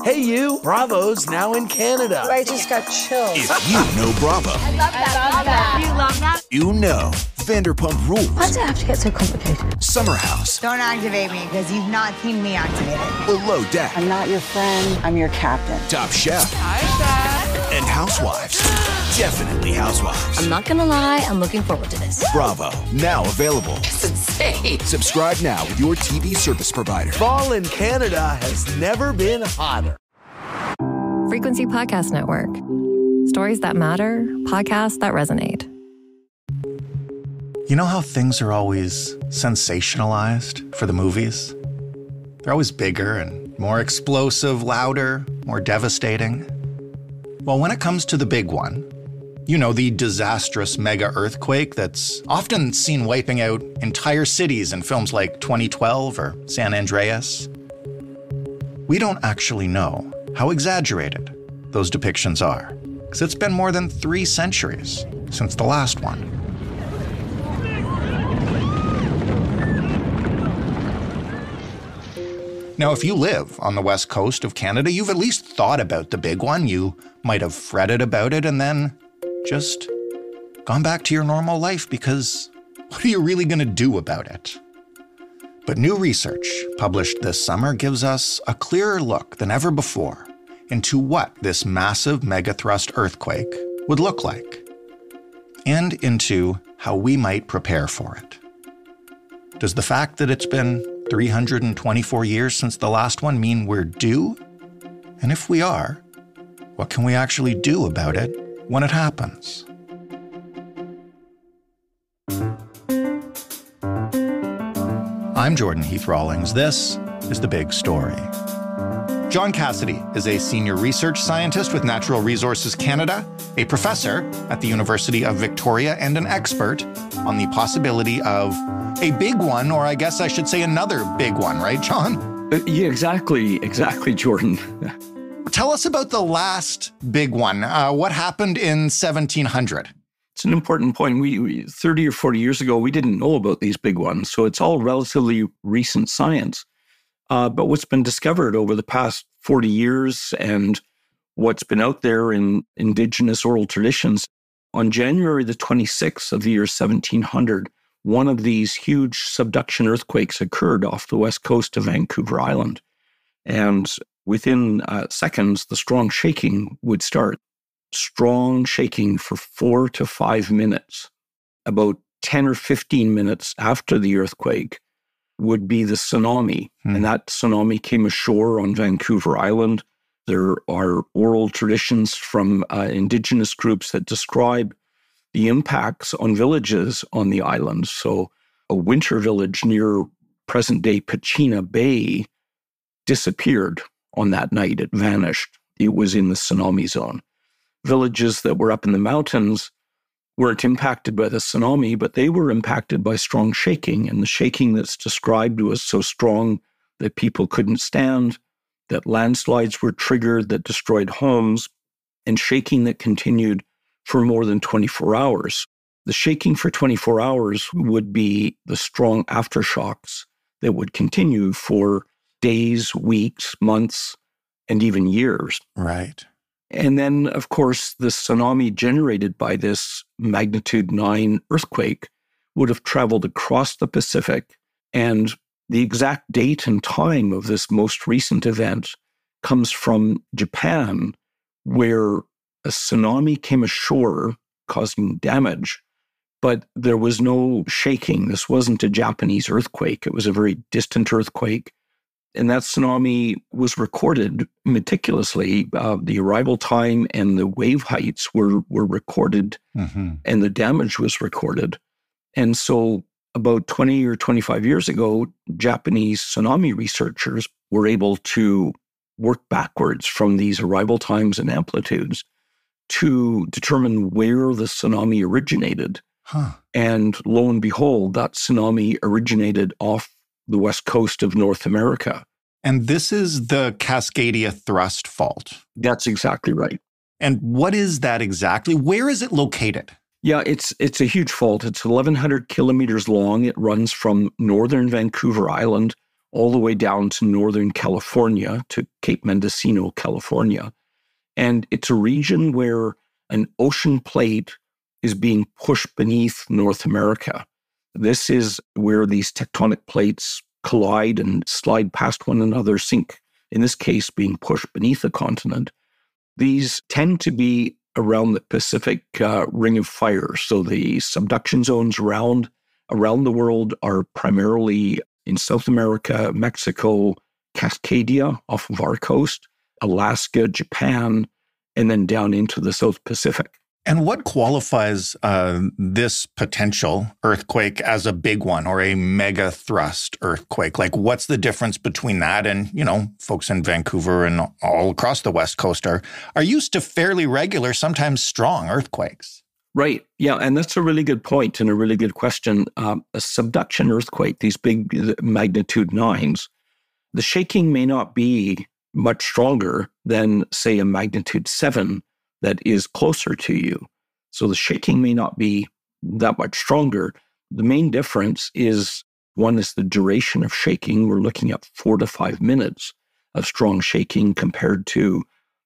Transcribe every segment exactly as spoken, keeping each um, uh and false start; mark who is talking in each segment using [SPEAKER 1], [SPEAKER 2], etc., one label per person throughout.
[SPEAKER 1] Hey, you. Bravo's now in Canada.
[SPEAKER 2] I just got chills.
[SPEAKER 3] If you know Bravo.
[SPEAKER 2] I love that. I love that.
[SPEAKER 4] You love that?
[SPEAKER 3] You know Vanderpump Rules.
[SPEAKER 2] Why does it have to get so complicated?
[SPEAKER 3] Summer House.
[SPEAKER 5] Don't activate me, because you've not seen me activated.
[SPEAKER 3] Below Deck.
[SPEAKER 6] I'm not your friend. I'm your captain.
[SPEAKER 3] Top Chef.
[SPEAKER 4] Hi, Chef.
[SPEAKER 3] And Housewives. Definitely Housewives.
[SPEAKER 7] I'm not gonna lie, I'm looking forward to this.
[SPEAKER 3] Bravo. Now available.
[SPEAKER 7] It's insane.
[SPEAKER 3] Subscribe now with your T V service provider.
[SPEAKER 1] Fall in Canada has never been hotter.
[SPEAKER 8] Frequency Podcast Network. Stories that matter, podcasts that resonate.
[SPEAKER 9] You know how things are always sensationalized for the movies? They're always bigger and more explosive, louder, more devastating. Well, when it comes to the big one, you know, the disastrous mega earthquake that's often seen wiping out entire cities in films like twenty twelve or San Andreas, we don't actually know how exaggerated those depictions are, because it's been more than three centuries since the last one. Now, if you live on the west coast of Canada, you've at least thought about the big one. You might have fretted about it and then just gone back to your normal life, because what are you really going to do about it? But new research published this summer gives us a clearer look than ever before into what this massive megathrust earthquake would look like, and into how we might prepare for it. Does the fact that it's been three hundred twenty-four years since the last one mean we're due? And if we are, what can we actually do about it when it happens? I'm Jordan Heath Rawlings. This is The Big Story. John Cassidy is a senior research scientist with Natural Resources Canada, a professor at the University of Victoria, and an expert on the possibility of a big one, or I guess I should say another big one, right, John?
[SPEAKER 10] Uh, yeah, exactly, exactly, Jordan.
[SPEAKER 9] Tell us about the last big one. Uh, what happened in seventeen hundred?
[SPEAKER 10] It's an important point. We, we thirty or forty years ago, we didn't know about these big ones, so it's all relatively recent science. Uh, but what's been discovered over the past forty years and what's been out there in Indigenous oral traditions, on January the twenty-sixth of the year seventeen hundred, one of these huge subduction earthquakes occurred off the west coast of Vancouver Island. And within uh, seconds, the strong shaking would start. Strong shaking for four to five minutes. About ten or fifteen minutes after the earthquake would be the tsunami. Hmm. And that tsunami came ashore on Vancouver Island. There are oral traditions from uh, Indigenous groups that describe the impacts on villages on the island. So a winter village near present-day Pachina Bay disappeared on that night. It vanished. It was in the tsunami zone. Villages that were up in the mountains weren't impacted by the tsunami, but they were impacted by strong shaking. And the shaking that's described was so strong that people couldn't stand, that landslides were triggered that destroyed homes, and shaking that continued for more than twenty-four hours. The shaking for twenty-four hours would be the strong aftershocks that would continue for days, weeks, months, and even years.
[SPEAKER 9] Right.
[SPEAKER 10] And then, of course, the tsunami generated by this magnitude nine earthquake would have traveled across the Pacific. And the exact date and time of this most recent event comes from Japan, where a tsunami came ashore causing damage, but there was no shaking. This wasn't a Japanese earthquake. It was a very distant earthquake. And that tsunami was recorded meticulously. Uh, the arrival time and the wave heights were, were recorded, mm-hmm. and the damage was recorded. And so about twenty or twenty-five years ago, Japanese tsunami researchers were able to work backwards from these arrival times and amplitudes to determine where the tsunami originated.
[SPEAKER 9] Huh.
[SPEAKER 10] And lo and behold, that tsunami originated off the west coast of North America.
[SPEAKER 9] And this is the Cascadia Thrust Fault.
[SPEAKER 10] That's exactly right.
[SPEAKER 9] And what is that exactly? Where is it located?
[SPEAKER 10] Yeah, it's it's a huge fault. It's eleven hundred kilometers long. It runs from northern Vancouver Island all the way down to Northern California, to Cape Mendocino, California. And it's a region where an ocean plate is being pushed beneath North America. This is where these tectonic plates collide and slide past one another, sink, in this case, being pushed beneath the continent. These tend to be around the Pacific uh, Ring of Fire. So the subduction zones around, around the world are primarily in South America, Mexico, Cascadia off of our coast, Alaska, Japan, and then down into the South Pacific.
[SPEAKER 9] And what qualifies uh, this potential earthquake as a big one or a mega thrust earthquake? Like, what's the difference between that and, you know, folks in Vancouver and all across the West Coast are, are used to fairly regular, sometimes strong earthquakes?
[SPEAKER 10] Right. Yeah. And that's a really good point and a really good question. Um, a subduction earthquake, these big magnitude nines, the shaking may not be much stronger than, say, a magnitude seven that is closer to you. So the shaking may not be that much stronger. The main difference is, one is the duration of shaking. We're looking at four to five minutes of strong shaking compared to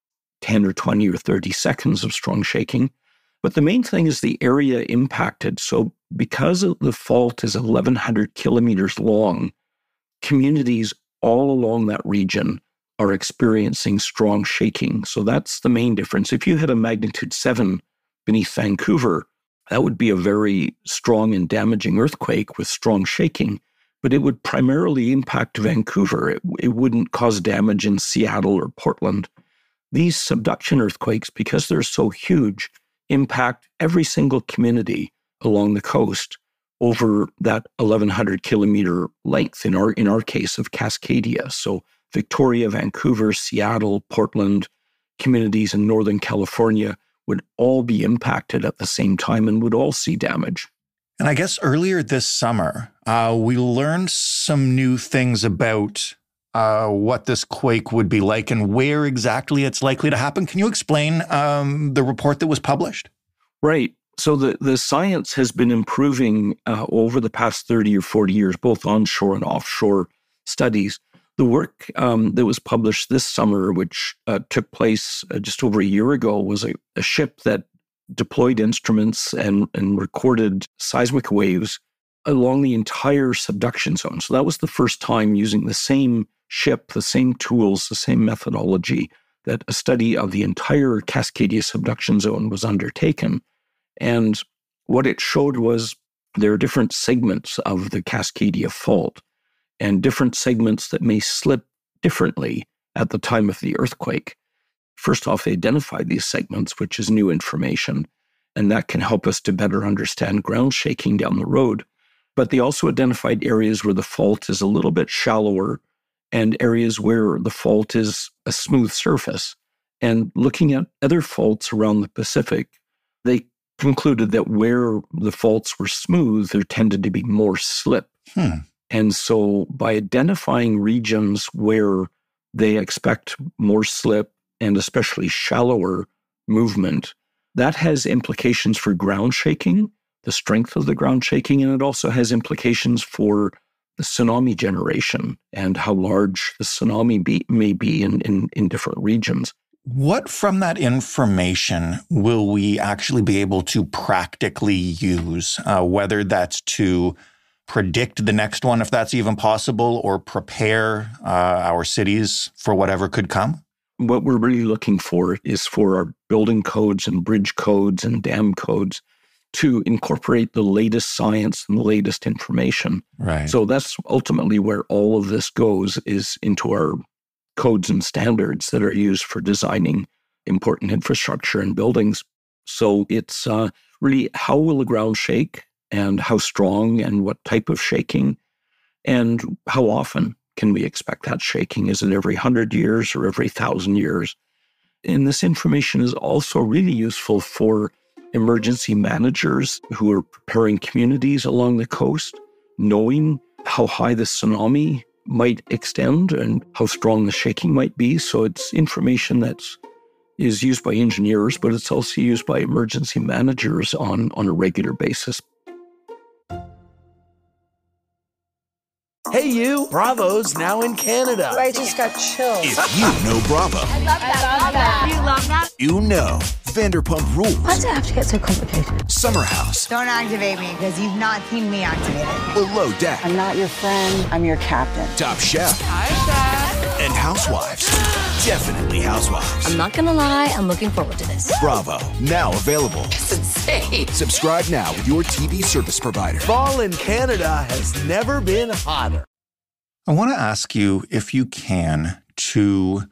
[SPEAKER 10] ten or twenty or thirty seconds of strong shaking. But the main thing is the area impacted. So because the fault is eleven hundred kilometers long, communities all along that region are experiencing strong shaking. So that's the main difference. If you had a magnitude seven beneath Vancouver, that would be a very strong and damaging earthquake with strong shaking, but it would primarily impact Vancouver. It, it wouldn't cause damage in Seattle or Portland. These subduction earthquakes, because they're so huge, impact every single community along the coast over that eleven hundred kilometer length, in our, in our case of Cascadia. So Victoria, Vancouver, Seattle, Portland, communities in Northern California would all be impacted at the same time and would all see damage.
[SPEAKER 9] And I guess earlier this summer, uh, we learned some new things about uh, what this quake would be like and where exactly it's likely to happen. Can you explain um, the report that was published?
[SPEAKER 10] Right. So the, the science has been improving uh, over the past thirty or forty years, both onshore and offshore studies. The work um, that was published this summer, which uh, took place uh, just over a year ago, was a, a ship that deployed instruments and, and recorded seismic waves along the entire subduction zone. So that was the first time using the same ship, the same tools, the same methodology, that a study of the entire Cascadia subduction zone was undertaken. And what it showed was there are different segments of the Cascadia fault, and different segments that may slip differently at the time of the earthquake. First off, they identified these segments, which is new information, and that can help us to better understand ground shaking down the road. But they also identified areas where the fault is a little bit shallower and areas where the fault is a smooth surface. And looking at other faults around the Pacific, they concluded that where the faults were smooth, there tended to be more slip.
[SPEAKER 9] Hmm.
[SPEAKER 10] And so by identifying regions where they expect more slip and especially shallower movement, that has implications for ground shaking, the strength of the ground shaking, and it also has implications for the tsunami generation and how large the tsunami be, may be in, in, in different regions.
[SPEAKER 9] What from that information will we actually be able to practically use, uh, whether that's to predict the next one, if that's even possible, or prepare uh, our cities for whatever could come?
[SPEAKER 10] What we're really looking for is for our building codes and bridge codes and dam codes to incorporate the latest science and the latest information.
[SPEAKER 9] Right.
[SPEAKER 10] So that's ultimately where all of this goes, is into our codes and standards that are used for designing important infrastructure and buildings. So it's uh, really, how will the ground shake and how strong and what type of shaking, and how often can we expect that shaking? Is it every hundred years or every thousand years? And this information is also really useful for emergency managers who are preparing communities along the coast, knowing how high the tsunami might extend and how strong the shaking might be. So it's information that's is used by engineers, but it's also used by emergency managers on, on a regular basis.
[SPEAKER 1] Hey, Hey you, Bravo's now in Canada.
[SPEAKER 2] I just got chills.
[SPEAKER 3] If you know Bravo,
[SPEAKER 2] I love that.
[SPEAKER 5] You love that?
[SPEAKER 3] you know Vanderpump Rules,
[SPEAKER 2] Why does it have to get so complicated?
[SPEAKER 3] Summer House,
[SPEAKER 5] Don't activate me because you've not seen me activate it.
[SPEAKER 3] Below Deck,
[SPEAKER 6] I'm not your friend, I'm your captain.
[SPEAKER 3] Top Chef, and Housewives. Definitely Housewives.
[SPEAKER 7] I'm not gonna lie, I'm looking forward to this.
[SPEAKER 3] Bravo, now available.
[SPEAKER 7] It's insane.
[SPEAKER 3] Subscribe now with your T V service provider.
[SPEAKER 1] Fall in Canada has never been hotter.
[SPEAKER 9] I want to ask you, if you can, to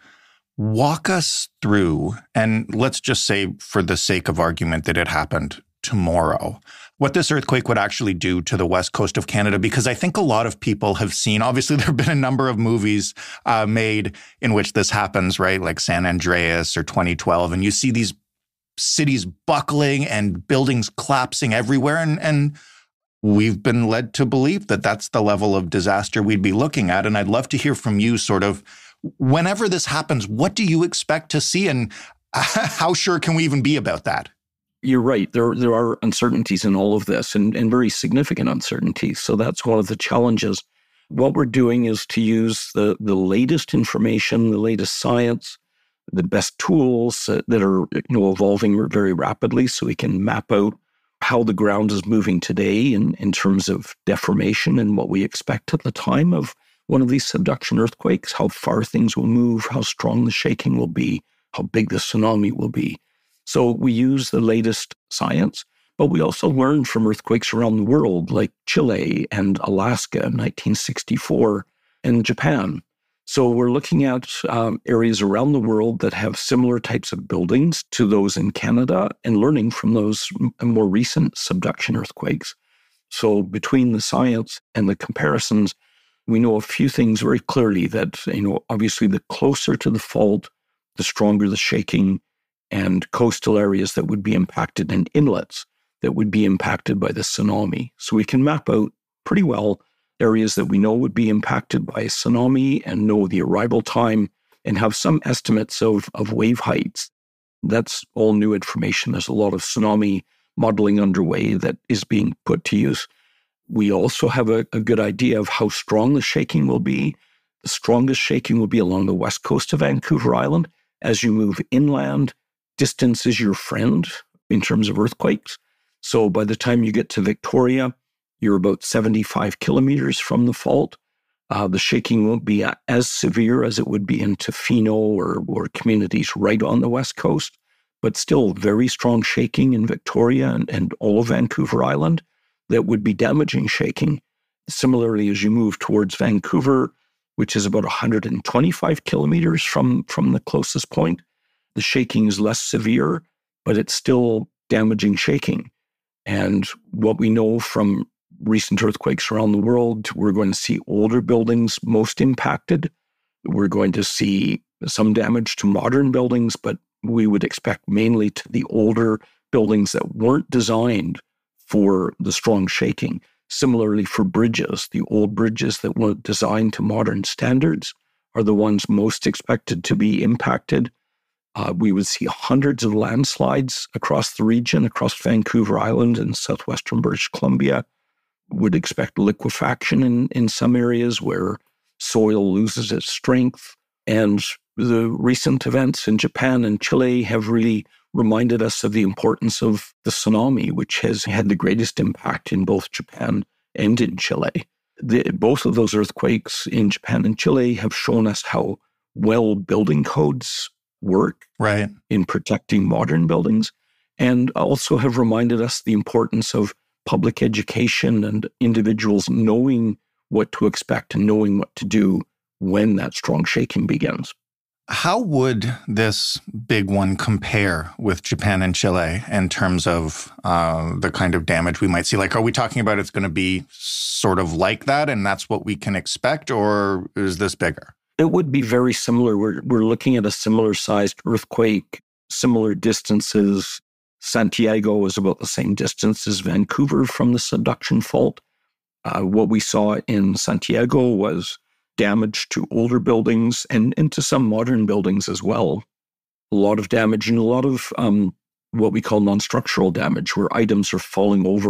[SPEAKER 9] walk us through, and let's just say for the sake of argument that it happened tomorrow, what this earthquake would actually do to the west coast of Canada, because I think a lot of people have seen, obviously there have been a number of movies uh, made in which this happens, right? Like San Andreas or twenty twelve, and you see these cities buckling and buildings collapsing everywhere, and, and we've been led to believe that that's the level of disaster we'd be looking at. And I'd love to hear from you sort of, whenever this happens, what do you expect to see, and how sure can we even be about that?
[SPEAKER 10] You're right. There, there are uncertainties in all of this, and, and very significant uncertainties. So that's one of the challenges. What we're doing is to use the, the latest information, the latest science, the best tools uh, that are you know evolving very rapidly, so we can map out how the ground is moving today in, in terms of deformation and what we expect at the time of one of these subduction earthquakes, how far things will move, how strong the shaking will be, how big the tsunami will be. So we use the latest science, but we also learn from earthquakes around the world, like Chile and Alaska in nineteen sixty-four and Japan. So we're looking at um, areas around the world that have similar types of buildings to those in Canada and learning from those m- more recent subduction earthquakes. So between the science and the comparisons, we know a few things very clearly that, you know, obviously the closer to the fault, the stronger the shaking, and coastal areas that would be impacted and inlets that would be impacted by the tsunami. So we can map out pretty well areas that we know would be impacted by a tsunami and know the arrival time and have some estimates of, of wave heights. That's all new information. There's a lot of tsunami modeling underway that is being put to use. We also have a, a good idea of how strong the shaking will be. The strongest shaking will be along the west coast of Vancouver Island. As you move inland, distance is your friend in terms of earthquakes. So by the time you get to Victoria, you're about seventy-five kilometers from the fault. Uh, the shaking won't be as severe as it would be in Tofino or, or communities right on the west coast, but still very strong shaking in Victoria and, and all of Vancouver Island that would be damaging shaking. Similarly, as you move towards Vancouver, which is about one hundred twenty-five kilometers from, from the closest point, the shaking is less severe, but it's still damaging shaking. And what we know from recent earthquakes around the world, we're going to see older buildings most impacted. We're going to see some damage to modern buildings, but we would expect mainly to the older buildings that weren't designed for the strong shaking. Similarly for bridges, the old bridges that weren't designed to modern standards are the ones most expected to be impacted. Uh, we would see hundreds of landslides across the region, across Vancouver Island and southwestern British Columbia. Would expect liquefaction in, in some areas where soil loses its strength. And the recent events in Japan and Chile have really reminded us of the importance of the tsunami, which has had the greatest impact in both Japan and in Chile. The, both of those earthquakes in Japan and Chile have shown us how well building codes work
[SPEAKER 9] Right.
[SPEAKER 10] in protecting modern buildings, and also have reminded us the importance of public education and individuals knowing what to expect and knowing what to do when that strong shaking begins.
[SPEAKER 9] How would this big one compare with Japan and Chile in terms of uh, the kind of damage we might see? Like, are we talking about it's going to be sort of like that and that's what we can expect, or is this bigger?
[SPEAKER 10] It would be very similar. We're, we're looking at a similar sized earthquake, similar distances. Santiago is about the same distance as Vancouver from the subduction fault. Uh, what we saw in Santiago was damage to older buildings and, and to some modern buildings as well. A lot of damage and a lot of um, what we call non-structural damage, where items are falling over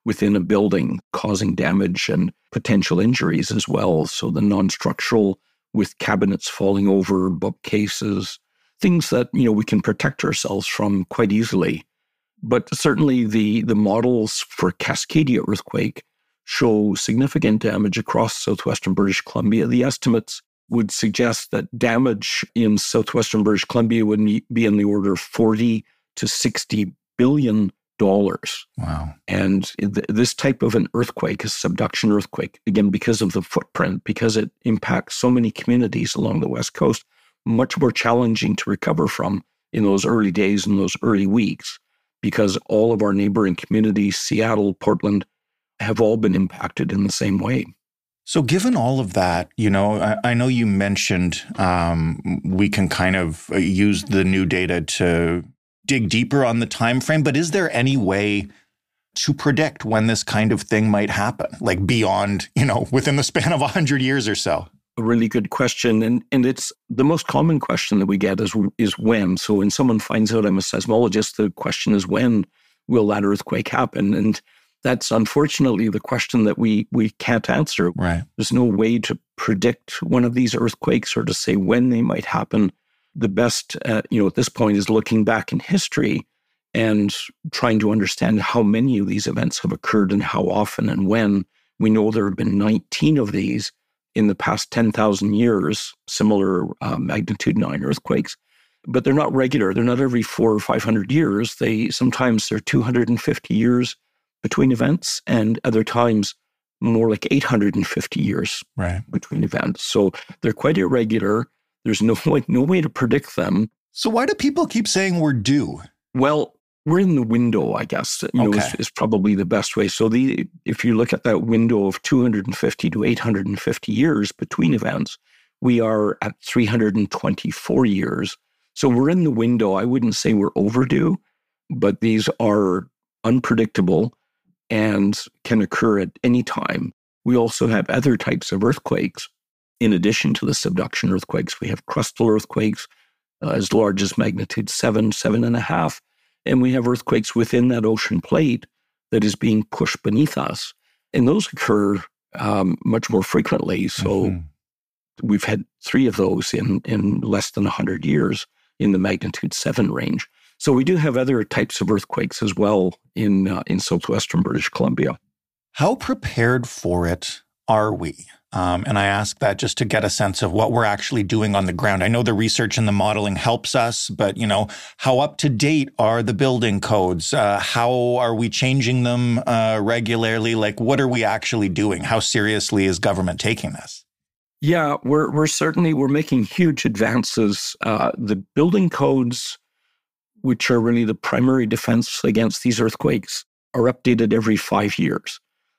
[SPEAKER 10] within a building, causing damage and potential injuries as well. So the non-structural with cabinets falling over, bookcases, things that, you know, we can protect ourselves from quite easily. But certainly the, the models for Cascadia earthquake show significant damage across southwestern British Columbia. The estimates would suggest that damage in southwestern British Columbia would be in the order of forty to sixty billion dollars.
[SPEAKER 9] Wow.
[SPEAKER 10] And th- this type of an earthquake, a subduction earthquake, again, because of the footprint, because it impacts so many communities along the West Coast, much more challenging to recover from in those early days and those early weeks, because all of our neighboring communities, Seattle, Portland, have all been impacted in the same way.
[SPEAKER 9] So given all of that, you know, I, I know you mentioned um, we can kind of use the new data to dig deeper on the time frame, but is there any way to predict when this kind of thing might happen, like beyond, you know, within the span of one hundred years or so?
[SPEAKER 10] A really good question. And and it's the most common question that we get is, is when. So when someone finds out I'm a seismologist, the question is, when will that earthquake happen? And that's unfortunately the question that we we can't answer.
[SPEAKER 9] Right.
[SPEAKER 10] There's no way to predict one of these earthquakes or to say when they might happen. The best, uh, you know, at this point is looking back in history and trying to understand how many of these events have occurred and how often and when. We know there have been nineteen of these in the past ten thousand years, similar uh, magnitude nine earthquakes, but they're not regular. They're not every four or five hundred years. They sometimes they're two hundred fifty years between events, and other times more like eight hundred fifty years
[SPEAKER 9] right.
[SPEAKER 10] between events. So they're quite irregular. There's no way, no way to predict them.
[SPEAKER 9] So why do people keep saying we're due?
[SPEAKER 10] Well, we're in the window, I guess, you know,
[SPEAKER 9] okay.
[SPEAKER 10] is, is probably the best way. So the if you look at that window of two hundred fifty to eight hundred fifty years between events, we are at three hundred twenty-four years. So we're in the window. I wouldn't say we're overdue, but these are unpredictable and can occur at any time. We also have other types of earthquakes. In addition to the subduction earthquakes, we have crustal earthquakes uh, as large as magnitude seven, seven and a half. And we have earthquakes within that ocean plate that is being pushed beneath us. And those occur um, much more frequently. So mm-hmm. we've had three of those in, in less than one hundred years in the magnitude seven range. So we do have other types of earthquakes as well in uh, in southwestern British Columbia.
[SPEAKER 9] How prepared for it are we? Um, and I ask that just to get a sense of what we're actually doing on the ground. I know the research and the modeling helps us, but, you know, how up to date are the building codes? Uh, how are we changing them uh, regularly? Like, what are we actually doing? How seriously is government taking this?
[SPEAKER 10] Yeah, we're we're certainly, we're making huge advances. Uh, the building codes, which are really the primary defense against these earthquakes, are updated every five years.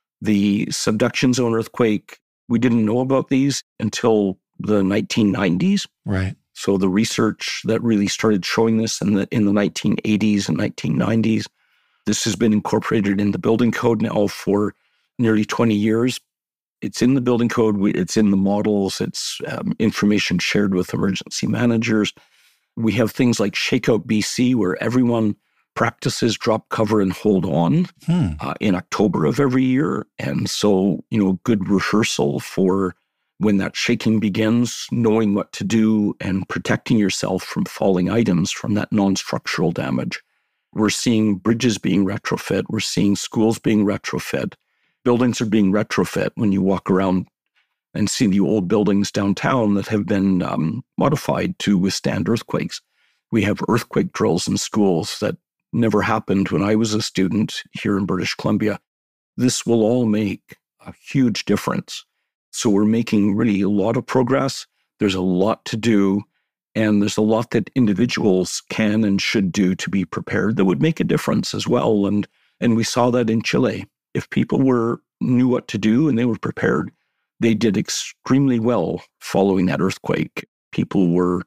[SPEAKER 10] The subduction zone earthquake, we didn't know about these until the nineteen nineties.
[SPEAKER 9] Right.
[SPEAKER 10] So the research that really started showing this in the in the nineteen eighties and nineteen nineties, this has been incorporated in the building code now for nearly twenty years. It's in the building code. It's in the models. It's um, information shared with emergency managers. We have things like Shakeout B C, where everyone practices drop, cover, and hold on hmm. uh, in October of every year. And so, you know, good rehearsal for when that shaking begins, knowing what to do and protecting yourself from falling items from that non-structural damage. We're seeing bridges being retrofit. We're seeing schools being retrofit. Buildings are being retrofit when you walk around and see the old buildings downtown that have been um, modified to withstand earthquakes. We have earthquake drills in schools that never happened when I was a student here in British Columbia. This will all make a huge difference. So we're making really a lot of progress. There's a lot to do, and there's a lot that individuals can and should do to be prepared that would make a difference as well. And and we saw that in Chile. If people were knew what to do and they were prepared, they did extremely well following that earthquake. People were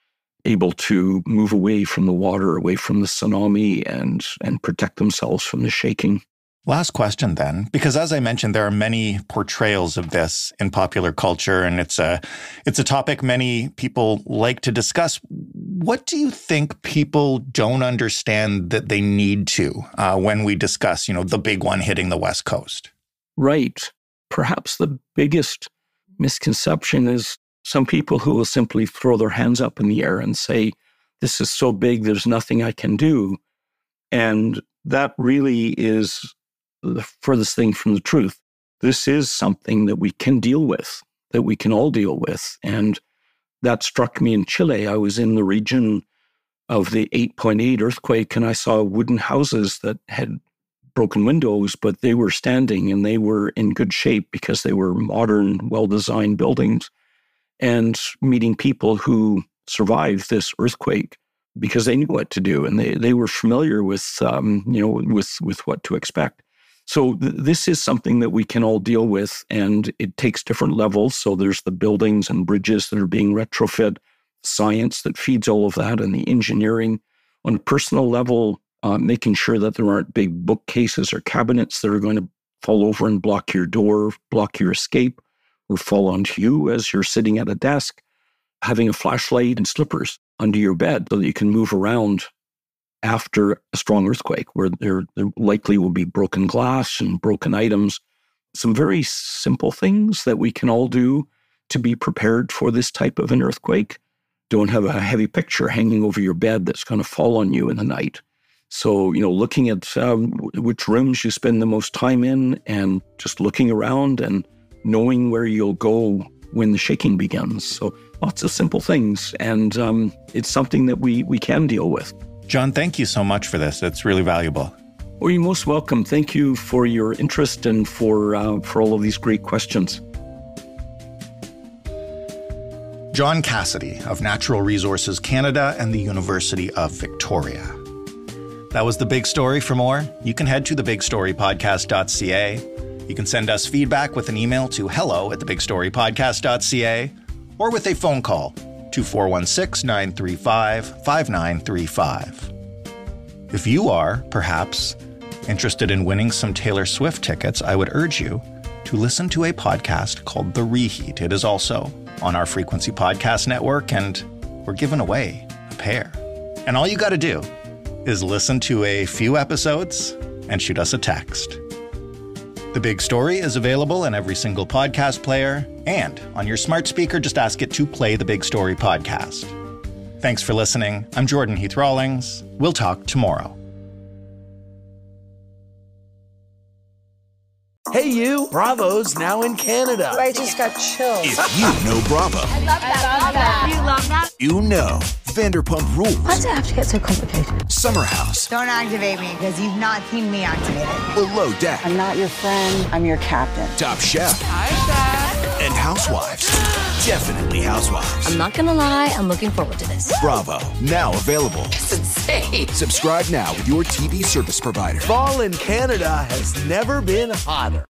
[SPEAKER 10] able to move away from the water, away from the tsunami, and and protect themselves from the shaking.
[SPEAKER 9] Last question then, because as I mentioned, there are many portrayals of this in popular culture, and it's a it's a topic many people like to discuss. What do you think people don't understand that they need to uh, when we discuss, you know, the big one hitting the West Coast?
[SPEAKER 10] Right. Perhaps the biggest misconception is some people who will simply throw their hands up in the air and say, this is so big, there's nothing I can do. And that really is the furthest thing from the truth. This is something that we can deal with, that we can all deal with. And that struck me in Chile. I was in the region of the eight point eight earthquake, and I saw wooden houses that had broken windows, but they were standing and they were in good shape because they were modern, well-designed buildings. And meeting people who survived this earthquake because they knew what to do and they, they were familiar with, um, you know, with, with what to expect. So th- this is something that we can all deal with, and it takes different levels. So there's the buildings and bridges that are being retrofit, science that feeds all of that, and the engineering. On a personal level, uh, making sure that there aren't big bookcases or cabinets that are going to fall over and block your door, block your escape, or fall onto you as you're sitting at a desk. Having a flashlight and slippers under your bed so that you can move around after a strong earthquake, where there, there likely will be broken glass and broken items. Some very simple things that we can all do to be prepared for this type of an earthquake. Don't have a heavy picture hanging over your bed that's going to fall on you in the night. So, you know, looking at um, which rooms you spend the most time in and just looking around and knowing where you'll go when the shaking begins. So lots of simple things. And um, it's something that we, we can deal with.
[SPEAKER 9] John, thank you so much for this. It's really valuable.
[SPEAKER 10] Well, you're most welcome. Thank you for your interest and for uh, for all of these great questions.
[SPEAKER 9] John Cassidy of Natural Resources Canada and the University of Victoria. That was The Big Story. For more, you can head to the big story podcast dot c a. You can send us feedback with an email to hello at the big story podcast dot c a or with a phone call to four one six, nine three five, five nine three five. If you are, perhaps, interested in winning some Taylor Swift tickets, I would urge you to listen to a podcast called The Reheat. It is also on our Frequency Podcast Network, and we're giving away a pair. And all you got to do is listen to a few episodes and shoot us a text. The Big Story is available in every single podcast player, and on your smart speaker, just ask it to play the Big Story podcast. Thanks for listening. I'm Jordan Heath Rawlings. We'll talk tomorrow.
[SPEAKER 1] Hey, you. Bravo's now in Canada.
[SPEAKER 2] I just got chills.
[SPEAKER 3] If you know Bravo,
[SPEAKER 2] I love that. You love that?
[SPEAKER 3] you know Vanderpump Rules,
[SPEAKER 2] Why does it have to get so complicated?
[SPEAKER 3] Summer House,
[SPEAKER 5] Don't activate me because you've not seen me activate it.
[SPEAKER 3] Below Deck,
[SPEAKER 6] I'm not your friend, I'm your captain.
[SPEAKER 3] Top Chef, and Housewives. Definitely Housewives.
[SPEAKER 7] I'm not gonna lie, I'm looking forward to this.
[SPEAKER 3] Bravo, now available.
[SPEAKER 7] It's insane.
[SPEAKER 3] Subscribe now with your T V service provider.
[SPEAKER 1] Fall in Canada has never been hotter.